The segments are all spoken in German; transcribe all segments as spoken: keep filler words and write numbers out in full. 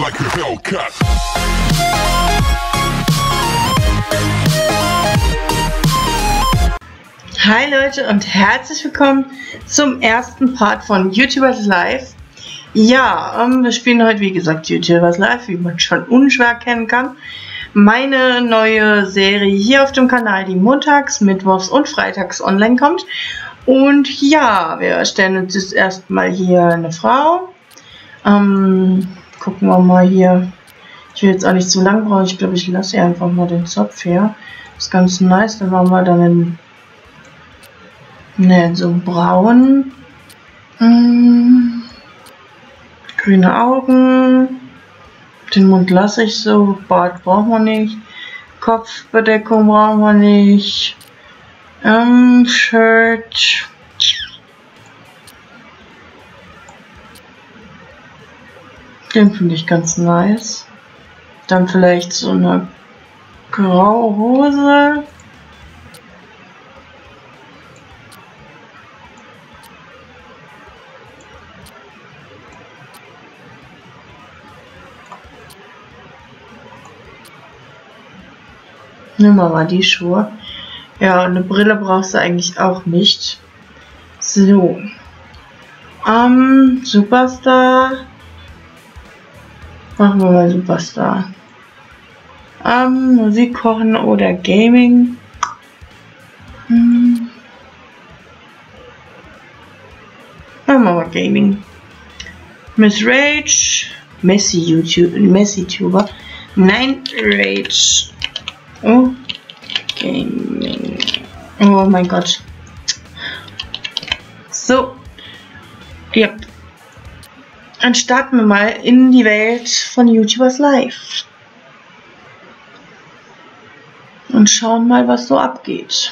like a Hellcat. Hi Leute und herzlich willkommen zum ersten Part von YouTubers Live. Ja, ähm, wir spielen heute wie gesagt YouTubers Live, wie man schon unschwer erkennen kann. Meine neue Serie hier auf dem Kanal, die montags, mittwochs und freitags online kommt. Und ja, wir stellen uns jetzt erstmal hier eine Frau. Ähm, gucken wir mal hier. Ich will jetzt auch nicht so lang brauchen. Ich glaube, ich lasse hier einfach mal den Zopf hier. Das ist ganz nice. Dann machen wir dann einen, ne, so braun. Hm, grüne Augen. Den Mund lasse ich so. Bart brauchen wir nicht. Kopfbedeckung brauchen wir nicht. Ähm, Shirt. Den finde ich ganz nice. Dann vielleicht so eine graue Hose. Nehmen wir mal die Schuhe. Ja, eine Brille brauchst du eigentlich auch nicht. So. Ähm, Superstar. Machen wir mal Superstar. Ähm, Musik kochen oder Gaming. Hm. Machen wir mal Gaming. Miss Rage. Messi YouTube. Messi Tuber. Nein, Rage. Oh. Gaming. Oh mein Gott. So. Ja. Dann starten wir mal in die Welt von YouTubers Live. Und schauen mal, was so abgeht.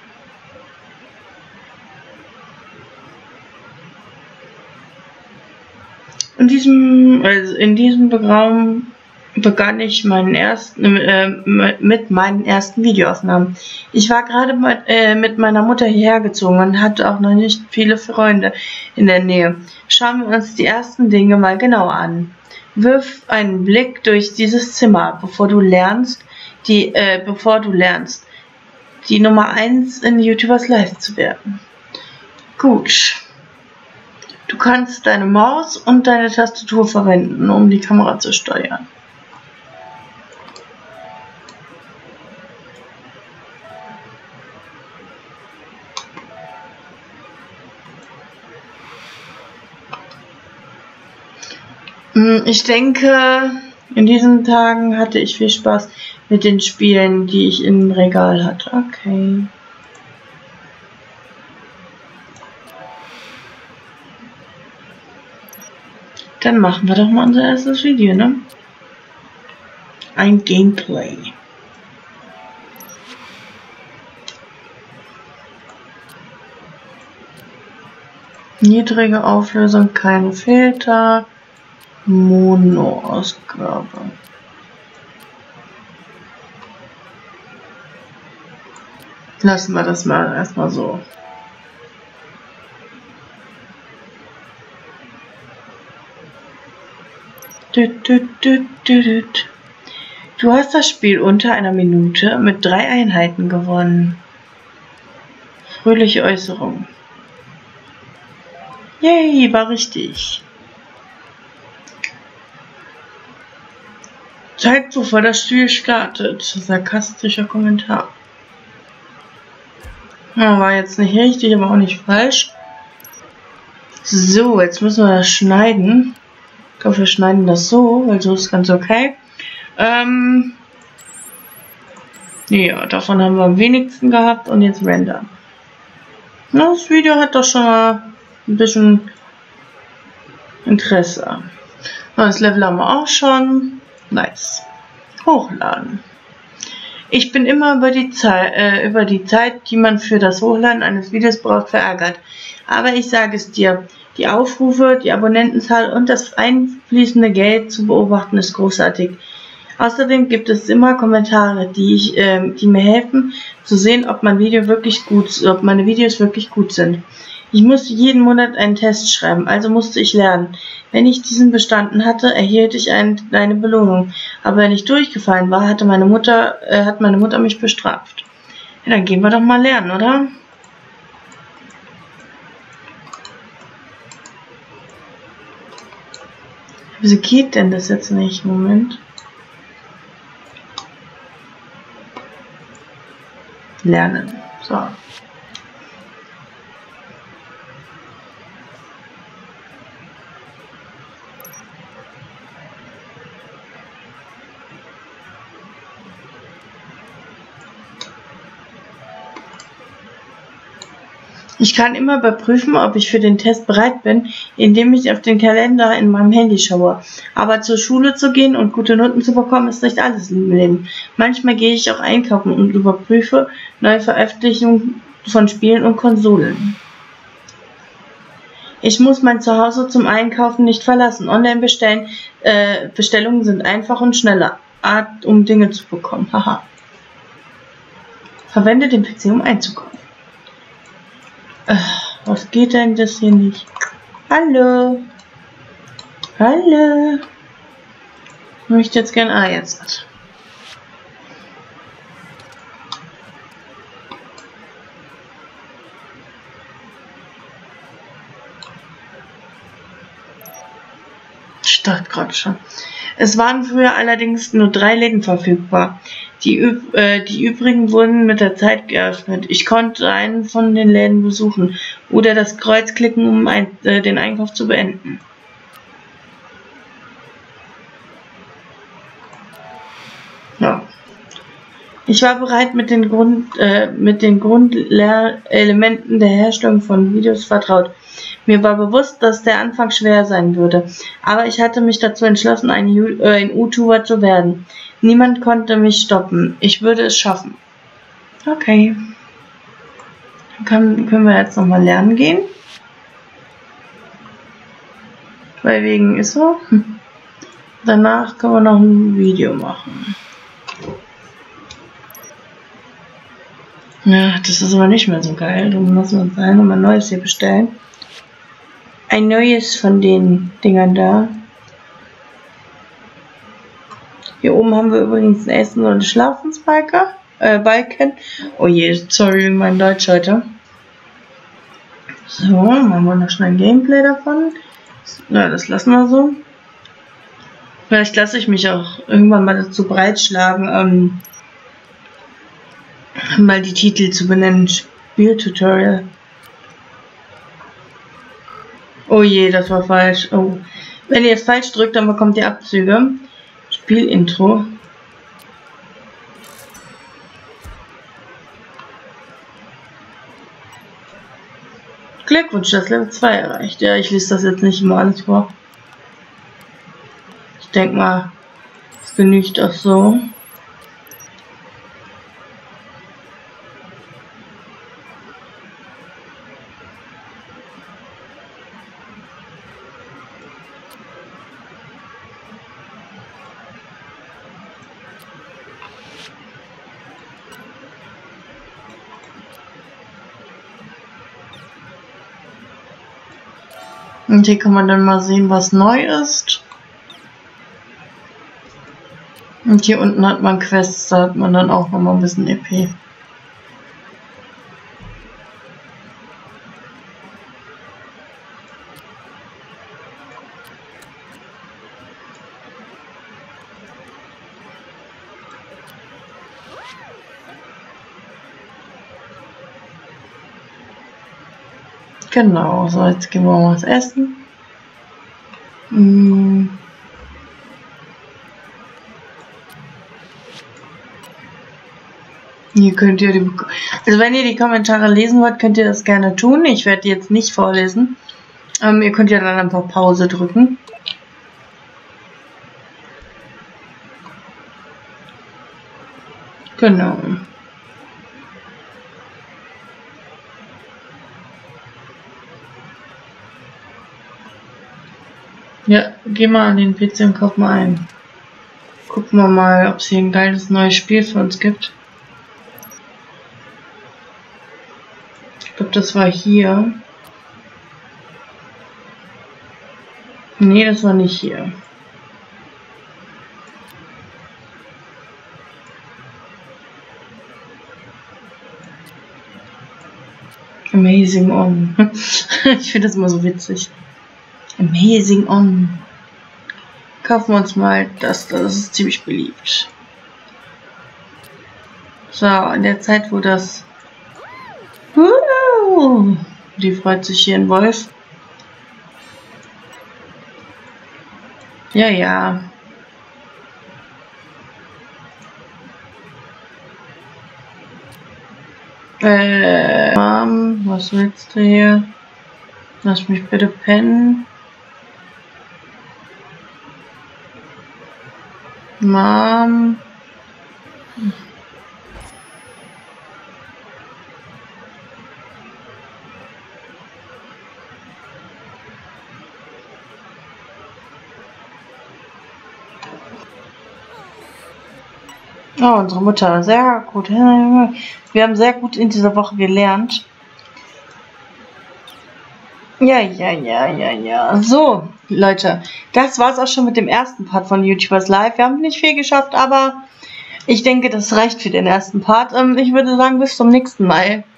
In diesem, also in diesem Raum begann ich meinen ersten, äh, mit meinen ersten Videoaufnahmen. Ich war gerade mit, äh, mit meiner Mutter hierher gezogen und hatte auch noch nicht viele Freunde in der Nähe. Schauen wir uns die ersten Dinge mal genau an. Wirf einen Blick durch dieses Zimmer, bevor du lernst, die, äh, bevor du lernst, die Nummer eins in YouTubers Live zu werden. Gut. Du kannst deine Maus und deine Tastatur verwenden, um die Kamera zu steuern. Ich denke, in diesen Tagen hatte ich viel Spaß mit den Spielen, die ich im Regal hatte. Okay. Dann machen wir doch mal unser erstes Video, ne? Ein Gameplay. Niedrige Auflösung, keine Filter. Mono-Ausgabe. Lassen wir das mal erstmal so. Du hast das Spiel unter einer Minute mit drei Einheiten gewonnen. Fröhliche Äußerung. Yay, war richtig. Zeigt, bevor das Spiel startet. Sarkastischer Kommentar. Ja, war jetzt nicht richtig, aber auch nicht falsch. So, jetzt müssen wir das schneiden. Ich glaube, wir schneiden das so, weil so ist ganz okay. Ähm ja, davon haben wir am wenigsten gehabt und jetzt Render. Na, das Video hat doch schon mal ein bisschen Interesse. Das Level haben wir auch schon. Nice. Hochladen. Ich bin immer über die Zeit, äh, über die Zeit, die man für das Hochladen eines Videos braucht, verärgert. Aber ich sage es dir, die Aufrufe, die Abonnentenzahl und das einfließende Geld zu beobachten ist großartig. Außerdem gibt es immer Kommentare, die, ich, äh, die mir helfen, zu sehen, ob mein Video wirklich gut, ob meine Videos wirklich gut sind. Ich musste jeden Monat einen Test schreiben, also musste ich lernen. Wenn ich diesen bestanden hatte, erhielt ich ein, eine Belohnung. Aber wenn ich durchgefallen war, hatte meine Mutter, äh, hat meine Mutter mich bestraft. Ja, dann gehen wir doch mal lernen, oder? Wieso geht denn das jetzt nicht? Moment. Lernen. So. Ich kann immer überprüfen, ob ich für den Test bereit bin, indem ich auf den Kalender in meinem Handy schaue. Aber zur Schule zu gehen und gute Noten zu bekommen, ist nicht alles im Leben. Manchmal gehe ich auch einkaufen und überprüfe neue Veröffentlichungen von Spielen und Konsolen. Ich muss mein Zuhause zum Einkaufen nicht verlassen. Online-Bestellen, äh, Bestellungen sind einfach und schneller Art, um Dinge zu bekommen. Haha. Verwende den P C, um einzukaufen. Was geht denn das hier nicht? Hallo? Hallo? Ich möchte jetzt gerne... Ah, jetzt. Ich dachte gerade schon. Es waren früher allerdings nur drei Läden verfügbar. Die, üb äh, die übrigen wurden mit der Zeit geöffnet. Ich konnte einen von den Läden besuchen oder das Kreuz klicken, um ein, äh, den Einkauf zu beenden. Ja. Ich war bereit, mit den Grund, äh, mit den Grundelementen der Herstellung von Videos vertraut. Mir war bewusst, dass der Anfang schwer sein würde, aber ich hatte mich dazu entschlossen, ein, äh, ein YouTuber zu werden. Niemand konnte mich stoppen. Ich würde es schaffen. Okay. Dann kann, können wir jetzt nochmal lernen gehen. Weil wegen ist so. Danach können wir noch ein Video machen. Ja, das ist aber nicht mehr so geil. Darum müssen wir uns nochmal ein neues hier bestellen. Ein neues von den Dingern da. Hier oben haben wir übrigens einen Essen- und Schlafensbalken. Äh, Balken. Oh je, sorry, mein Deutsch heute. So, machen wir noch schnell ein Gameplay davon. Na, ja, das lassen wir so. Vielleicht lasse ich mich auch irgendwann mal dazu breitschlagen, ähm, mal die Titel zu benennen. Spieltutorial. Oh je, das war falsch. Oh. Wenn ihr es falsch drückt, dann bekommt ihr Abzüge. Spielintro. Glückwunsch, das Level zwei erreicht. Ja, ich lese das jetzt nicht immer alles vor. Ich denke mal, es genügt auch so. Und hier kann man dann mal sehen, was neu ist. Und hier unten hat man Quests, da hat man dann auch noch mal ein bisschen E P. Genau, so jetzt gehen wir mal was essen. Hm. Hier könnt ihr die, also wenn ihr die Kommentare lesen wollt, könnt ihr das gerne tun. Ich werde die jetzt nicht vorlesen. Ähm, ihr könnt ja dann einfach Pause drücken. Genau. Ja, geh mal an den P C und kauf mal ein. Gucken wir mal, ob es hier ein geiles neues Spiel für uns gibt. Ich glaube, das war hier. Nee, das war nicht hier. Amazing On. Ich finde das immer so witzig. Amazing On. Kaufen wir uns mal das, das ist ziemlich beliebt. So, in der Zeit, wo das... Uh, die freut sich hier ein Wolf. Ja, ja. Äh, Mom, was willst du hier? Lass mich bitte pennen. Mom. Oh, unsere Mutter, sehr gut. Wir haben sehr gut in dieser Woche gelernt. Ja, ja, ja, ja, ja. So, Leute, das war's auch schon mit dem ersten Part von YouTubers Live. Wir haben nicht viel geschafft, aber ich denke, das reicht für den ersten Part. Ich würde sagen, bis zum nächsten Mal.